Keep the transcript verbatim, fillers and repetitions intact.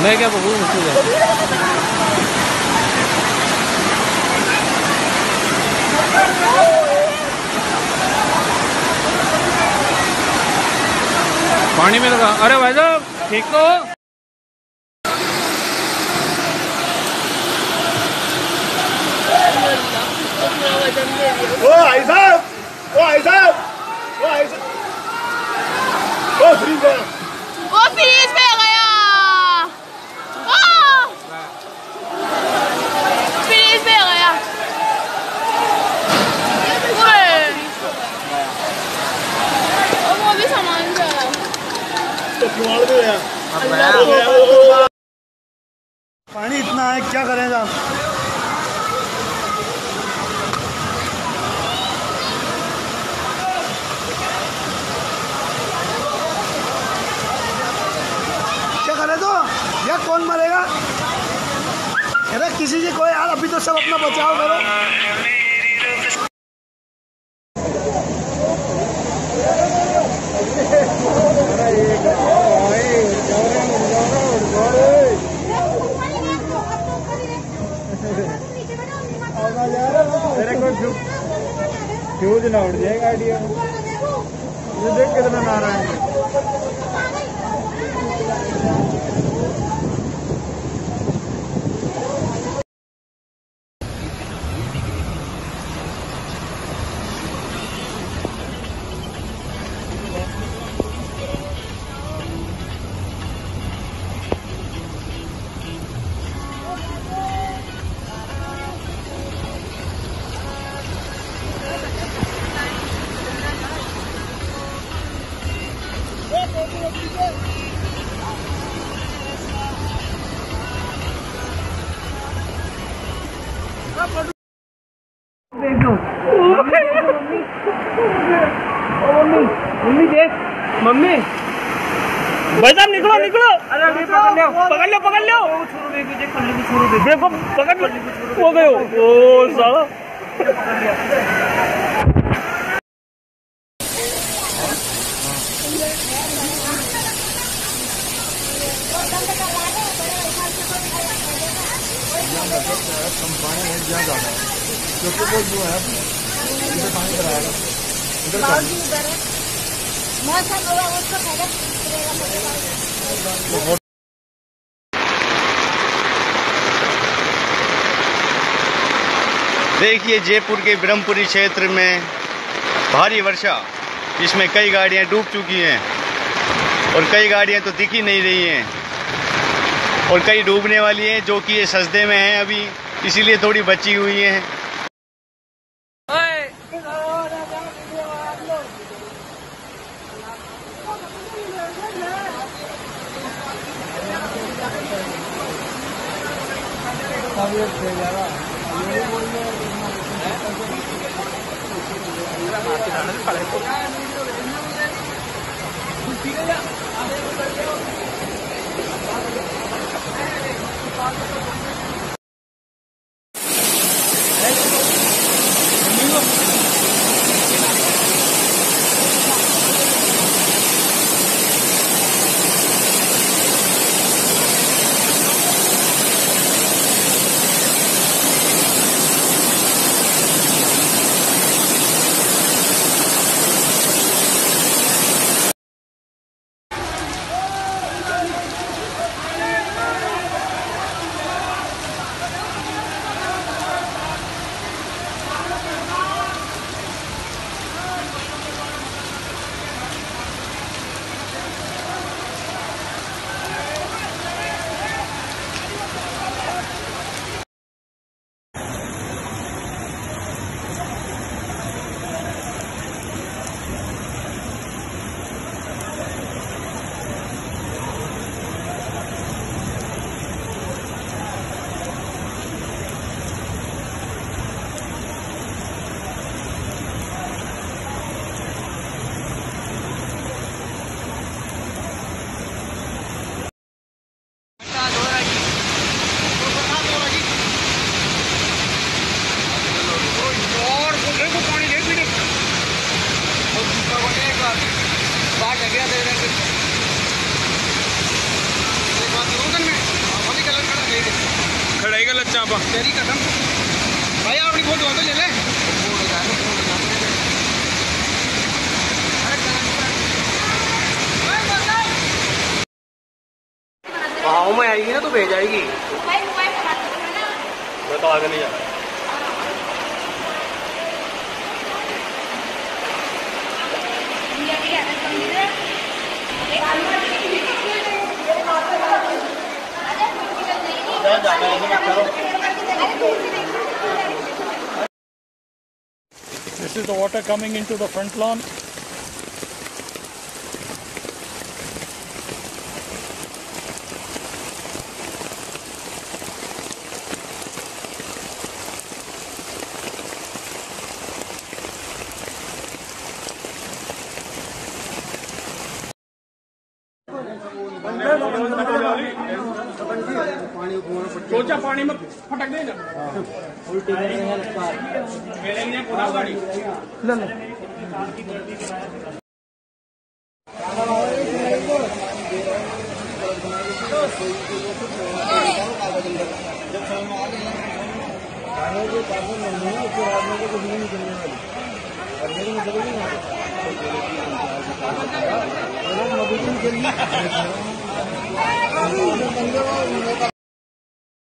मैं क्या बकूँ पानी में लगा। अरे भाई साहब ठीक तो ओ भाई साहब, ओ भाई साहब, ओ भाई साहब, ओ फ्रीज गया, ओ फ्रीज में गया, ओ फ्रीज में गया। और वो भी सामान से आया। तो किवाड़ में गया। पानी इतना है क्या करें साहब? तो या कौन मरेगा? अरे किसी से कोई यार अभी तो सब अपना बचाव करो। फ्यूज ना उड़ जाए गाड़ी। ये देख कितना नारा है। मम्मी देख, मम्मी भाई साहब निकलो निकलो। अरे पकड़ लो पकड़ लो पकड़ लो देखो पकड़ हो गए ओ साला। पानी है ज्यादा क्योंकि वो जो है इधर पानी कराएगा इधर देखिए जयपुर के ब्रह्मपुरी क्षेत्र में भारी वर्षा, इसमें कई गाड़ियां डूब चुकी हैं और कई गाड़ियां तो दिख ही नहीं रही हैं और कई डूबने वाली हैं जो कि ये सजदे में हैं अभी, इसीलिए थोड़ी बची हुई हैं। का लच्चा पा तेरी कदम भाई अपनी फोटो तो ले ले गाँव में आएगी ना तो भेज आएगी। मैं तो आगे नहीं जाता। This is the water coming into the front lawn. सोचा पानी में फटक देगा ना